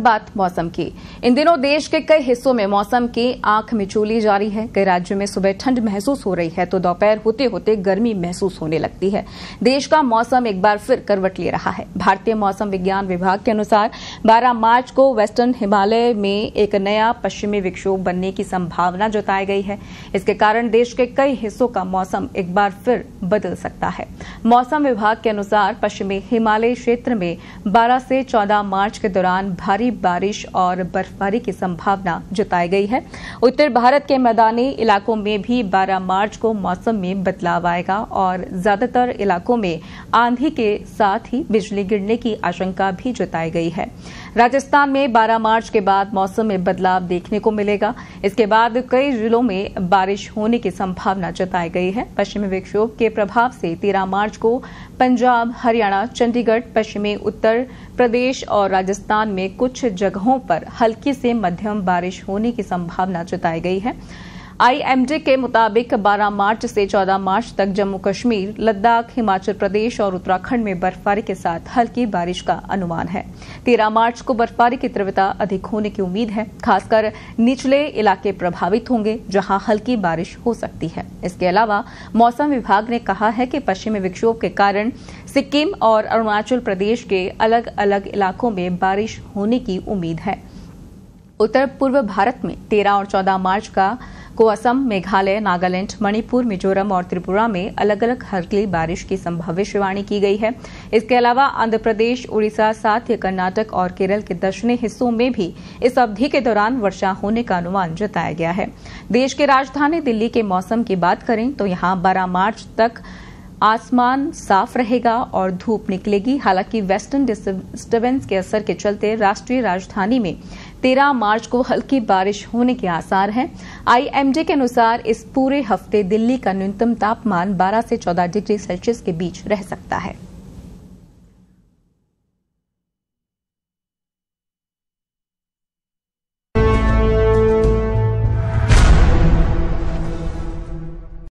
बात मौसम की। इन दिनों देश के कई हिस्सों में मौसम की आंख मिचौली जारी है। कई राज्यों में सुबह ठंड महसूस हो रही है तो दोपहर होते होते गर्मी महसूस होने लगती है। देश का मौसम एक बार फिर करवट ले रहा है। भारतीय मौसम विज्ञान विभाग के अनुसार 12 मार्च को वेस्टर्न हिमालय में एक नया पश्चिमी विक्षोभ बनने की संभावना जताई गई है। इसके कारण देश के कई हिस्सों का मौसम एक बार फिर बदल सकता है। मौसम विभाग के अनुसार पश्चिमी हिमालय क्षेत्र में 12 से 14 मार्च के दौरान भारी बारिश और बर्फबारी की संभावना जताई गई है। उत्तर भारत के मैदानी इलाकों में भी 12 मार्च को मौसम में बदलाव आएगा और ज्यादातर इलाकों में आंधी के साथ ही बिजली गिरने की आशंका भी जताई गई है। राजस्थान में 12 मार्च के बाद मौसम में बदलाव देखने को मिलेगा। इसके बाद कई जिलों में बारिश होने की संभावना जताई गई है। पश्चिमी विक्षोभ के प्रभाव से 13 मार्च को पंजाब, हरियाणा, चंडीगढ़, पश्चिमी उत्तर प्रदेश और राजस्थान में कुछ जगहों पर हल्की से मध्यम बारिश होने की संभावना जताई गई है। आईएमडी के मुताबिक 12 मार्च से 14 मार्च तक जम्मू कश्मीर, लद्दाख, हिमाचल प्रदेश और उत्तराखंड में बर्फबारी के साथ हल्की बारिश का अनुमान है। 13 मार्च को बर्फबारी की तीव्रता अधिक होने की उम्मीद है। खासकर निचले इलाके प्रभावित होंगे जहां हल्की बारिश हो सकती है। इसके अलावा मौसम विभाग ने कहा है कि पश्चिमी विक्षोभ के कारण सिक्किम और अरुणाचल प्रदेश के अलग अलग इलाकों में बारिश होने की उम्मीद है। उत्तर पूर्व भारत में 13 और 14 मार्च को असम, मेघालय, नागालैंड, मणिपुर, मिजोरम और त्रिपुरा में अलग अलग हल्की बारिश की संभावना की गई है। इसके अलावा आंध्र प्रदेश, उड़ीसा, साथ ही कर्नाटक और केरल के दक्षिणी हिस्सों में भी इस अवधि के दौरान वर्षा होने का अनुमान जताया गया है। देश की राजधानी दिल्ली के मौसम की बात करें तो यहां 12 मार्च तक आसमान साफ रहेगा और धूप निकलेगी। हालांकि वेस्टर्न डिस्टर्बेंस के असर के चलते राष्ट्रीय राजधानी में 13 मार्च को हल्की बारिश होने के आसार हैं। आईएमडी के अनुसार इस पूरे हफ्ते दिल्ली का न्यूनतम तापमान 12 से 14 डिग्री सेल्सियस के बीच रह सकता है।